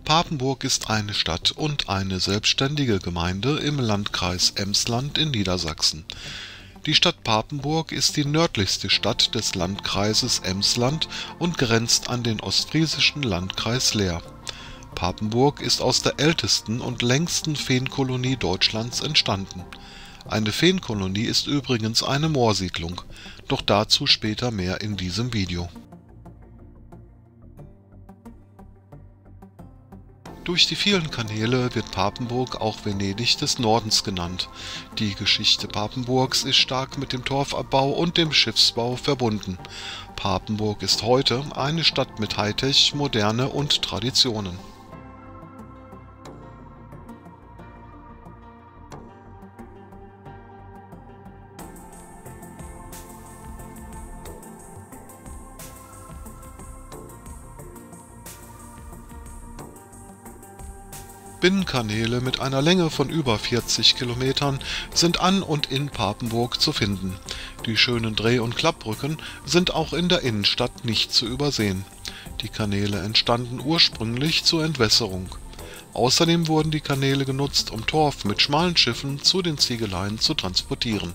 Papenburg ist eine Stadt und eine selbstständige Gemeinde im Landkreis Emsland in Niedersachsen. Die Stadt Papenburg ist die nördlichste Stadt des Landkreises Emsland und grenzt an den ostfriesischen Landkreis Leer. Papenburg ist aus der ältesten und längsten Feenkolonie Deutschlands entstanden. Eine Feenkolonie ist übrigens eine Moorsiedlung, doch dazu später mehr in diesem Video. Durch die vielen Kanäle wird Papenburg auch Venedig des Nordens genannt. Die Geschichte Papenburgs ist stark mit dem Torfabbau und dem Schiffsbau verbunden. Papenburg ist heute eine Stadt mit Hightech, Moderne und Traditionen. Binnenkanäle mit einer Länge von über 40 Kilometern sind an und in Papenburg zu finden. Die schönen Dreh- und Klappbrücken sind auch in der Innenstadt nicht zu übersehen. Die Kanäle entstanden ursprünglich zur Entwässerung. Außerdem wurden die Kanäle genutzt, um Torf mit schmalen Schiffen zu den Ziegeleien zu transportieren.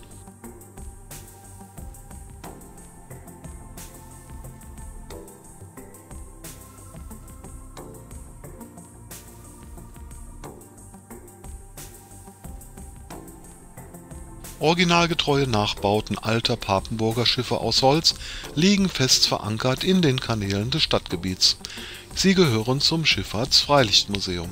Originalgetreue Nachbauten alter Papenburger Schiffe aus Holz liegen fest verankert in den Kanälen des Stadtgebiets. Sie gehören zum Schifffahrts-Freilichtmuseum.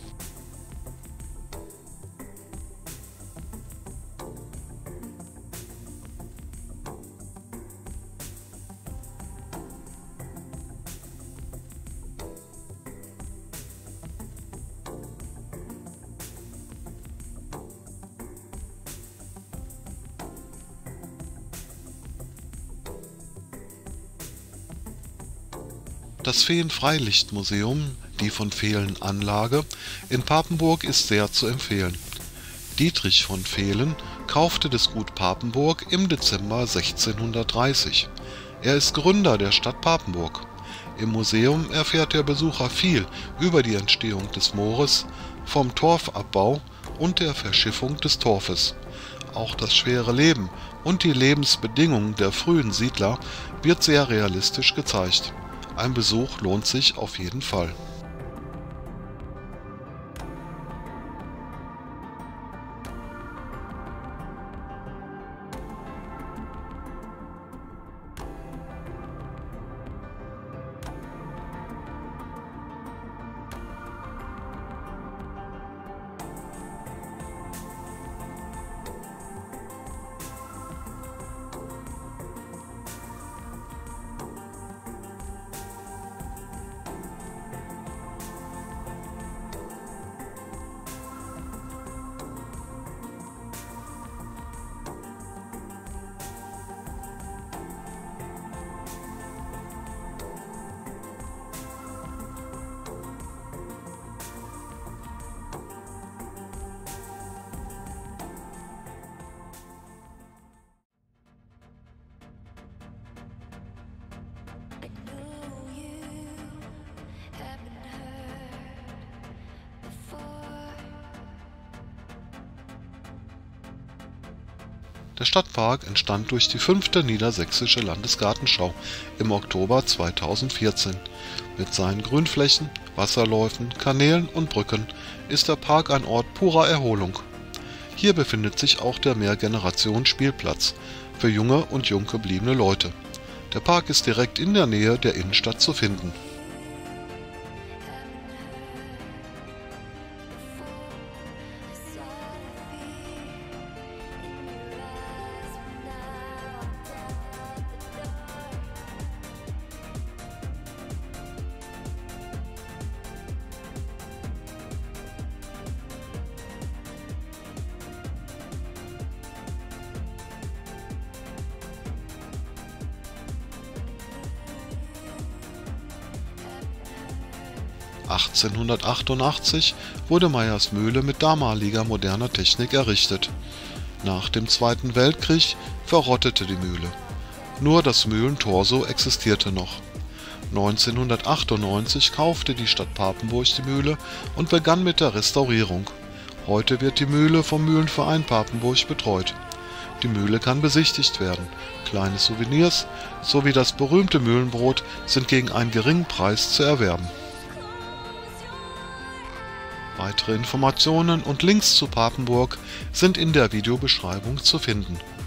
Das Feen-Freilichtmuseum, die von Vehlen Anlage, in Papenburg ist sehr zu empfehlen. Dietrich von Vehlen kaufte das Gut Papenburg im Dezember 1630. Er ist Gründer der Stadt Papenburg. Im Museum erfährt der Besucher viel über die Entstehung des Moores, vom Torfabbau und der Verschiffung des Torfes. Auch das schwere Leben und die Lebensbedingungen der frühen Siedler wird sehr realistisch gezeigt. Ein Besuch lohnt sich auf jeden Fall. Der Stadtpark entstand durch die 5. Niedersächsische Landesgartenschau im Oktober 2014. Mit seinen Grünflächen, Wasserläufen, Kanälen und Brücken ist der Park ein Ort purer Erholung. Hier befindet sich auch der Mehrgenerationen-Spielplatz für junge und jung gebliebene Leute. Der Park ist direkt in der Nähe der Innenstadt zu finden. (1888) wurde Meyers Mühle mit damaliger moderner Technik errichtet. Nach dem Zweiten Weltkrieg verrottete die Mühle. Nur das Mühlentorso existierte noch. 1998 kaufte die Stadt Papenburg die Mühle und begann mit der Restaurierung. Heute wird die Mühle vom Mühlenverein Papenburg betreut. Die Mühle kann besichtigt werden. Kleine Souvenirs sowie das berühmte Mühlenbrot sind gegen einen geringen Preis zu erwerben. Weitere Informationen und Links zu Papenburg sind in der Videobeschreibung zu finden.